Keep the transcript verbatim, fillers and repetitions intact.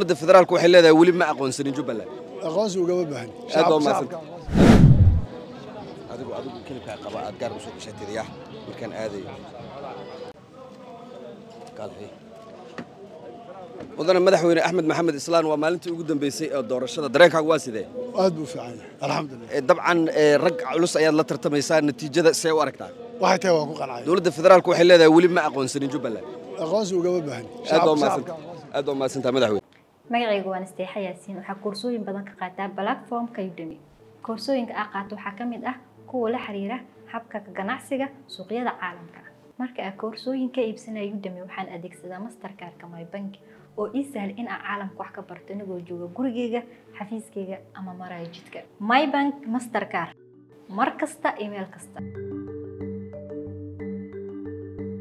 dowladda federaalku waxay leedahay weli ma aqoonsanin Jubbaland. aqoonsi ugama baahan. Aad baa mahadsan. Adigu adigu kelibka qaba aad gaar u soo gashatay markaan aaday. Qalbi. wadana madaxweyne Axmed Maxamed Islaan waa maalintii ugu dambeysay ee doorashada dareenkaagu waa sidee? aad buu fiican yahay alxamdulillah. dabcan rag culus ayaad la tartamaysaa natiijada see u aragtaa? waxay tahay waan ku qancay. dowladda federaalku waxay leedahay weli ma aqoonsanin Jubbaland. aqoonsi ugama baahan. aad baa mahadsan. aad baa mahadsan madaxweyne. magacaygu waan Isteexa Yaasiin waxa koorsooyin badan ka qaataa platformka Udemy. koorsooyinka aan qaato waxaa ka mid ah kuwa la xiriira habka ganacsiga suuqyada caalamka. marka aan koorsooyinka iibsanayo Udemy waxaan adeegsadaa Mastercard-ka My Bank oo ii sahal in aan caalamka wax ka barto anigoo jooga gurigeyga, xafiiskeyga ama maraya jidka. My Bank Mastercard mar kasta email kasta.